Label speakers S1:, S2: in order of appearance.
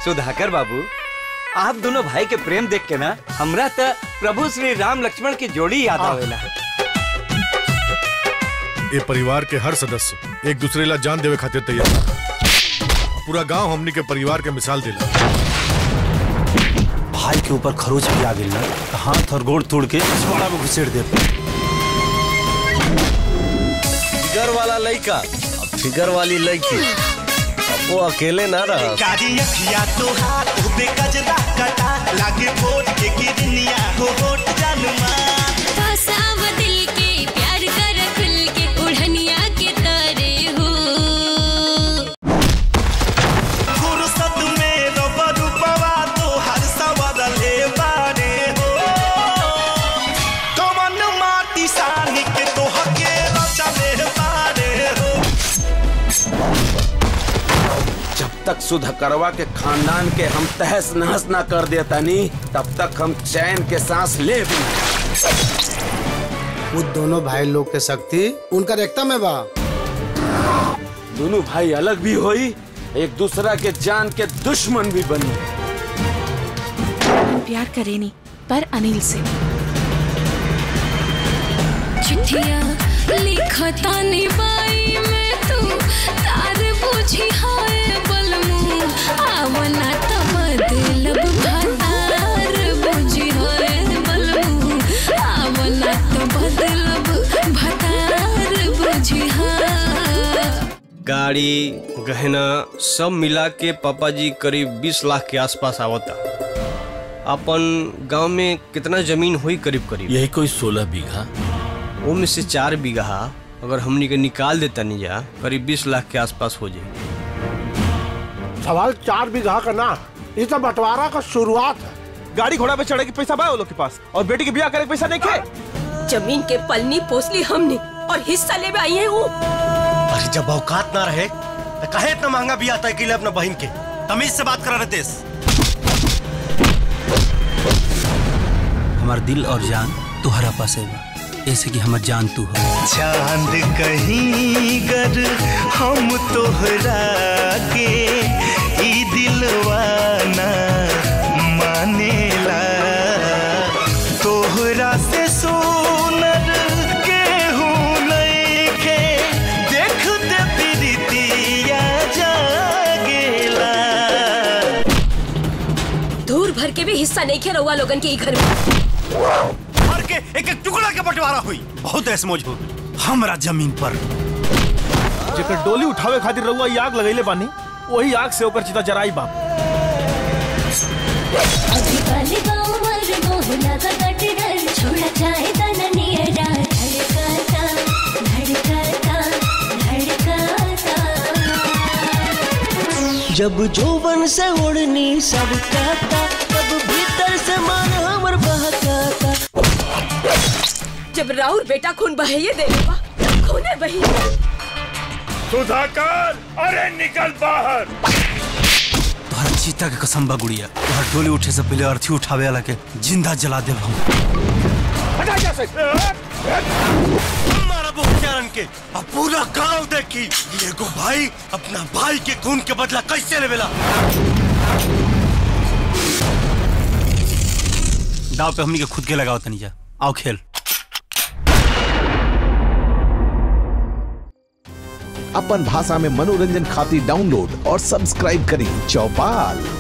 S1: सुधाकर बाबू, आप दोनों भाई के प्रेम देख के ना हमरा तो प्रभु श्री राम लक्ष्मण की जोड़ी याद आवेला।
S2: ये परिवार के हर सदस्य एक दूसरे ला जान देवे खातिर तैयार। पूरा गांव हमनी के परिवार के मिसाल देला।
S3: भाई के ऊपर खरोच भी आ गई ना, हाथ और गोड़ तोड़ के पिछवाड़ा में घुसेड़ दे।
S4: फिगर वाला लड़का, फिगर वाली लड़की, वो अकेले ना रहा।
S5: कारी अखिया तो हाथ उबे कजरा कटा लागे वोट के गिरनिया हो वोट जानुमा।
S6: फसाव दिल के प्यार कर खुल के उड़निया के तारे हो।
S5: फुर्सत में रबर पवा तो हर सवार ले बारे हो। कमन माटी सानी के तो हके चले बारे हो।
S3: जब तक सुधाकरवा के खानदान के हम तहस नहस ना कर देता नहीं, तब तक हम चैन के सांस ले भी नहीं।
S7: वो दोनों भाई लोग के शक्ति उनका रेखता में बा।
S3: दोनों भाई अलग भी होई, एक दूसरा के जान के दुश्मन भी बनी।
S8: प्यार करे नहीं पर अनिल से।
S6: चिट्ठिया लिखता निभाई में तू तार बुझी हाय बलमू आवना तो बदलब भतार बुझी हाय बलमू आवना तो बदलब भतार बुझी हाय।
S4: गाड़ी गहना सब मिला के पापा जी करीब 20 लाख के आसपास आवता। अपन गांव में कितना जमीन हुई? करीब करीब
S3: यही कोई 16 बीघा।
S4: वो में से 4 बीघा अगर हमनी के निकाल देता नहीं जा, करीब 20 लाख के आसपास हो जाए।
S9: सवाल 4 बीघा का ना, ये तो बंटवारा का शुरुआत है।
S10: गाड़ी घोड़ा पे चढ़े के पैसा बा वो लोग के पास, और बेटी के ब्याह करे के पैसा नहीं खे।
S11: जमीन के पलनी पोसली हमने और हिस्सा ले आई है वो।
S3: अरे जब औकात ना रहे तो काहे इतना महंगा बियाह तय के लिए अपना बहन के? तमीज से बात करा रहे।
S12: हमार दिल और जान तुहरा पास है, ऐसे कि हमर जान तू हो।
S5: चांद कहीं गर हम तोहरा के ई दिलवाना मानेला। तोहरा से सोनर के हूँ नइखे देखते प्रीतिया जागेला।
S11: दूर भर के भी हिस्सा नहीं खे रहुआ लोगन के ई घर में।
S3: के एक एक टुकड़ा के बंटवारा हुई। बहुत ऐसमौज हो हमरा जमीन पर।
S10: जेकर डोली उठावे खातिर रहुआ आग लगैले बानी, वही आग से ओकर चिता जराई बाप।
S6: अभी काले गाँव मर मोहना का कट डर छोड़ा जाए तननिया डर धड़काता धड़काता धड़काता।
S13: जब जोबन से उड़नी सब कहता, तब भीतर से मन हमर बहकाता।
S11: जब राउर बेटा खून बहाइए दे खूने बही।
S2: सुधाकर, अरे निकल बाहर।
S3: तोहरा चीता के कसम बा गुड़िया, तोहरा डोली उठे से पहले अर्थी उठावे वाला के जिंदा जला देब हम।
S2: हटा जा से।
S3: हमारा बुखियारन के अब पूरा गांव देखी ये को भाई अपना भाई के खून के बदला कैसे लेवेला। दाव पे हमनी के खुद के लगाओ तनी जा, आओ खेल।
S14: अपन भाषा में मनोरंजन खातिर डाउनलोड और सब्सक्राइब करें चौपाल।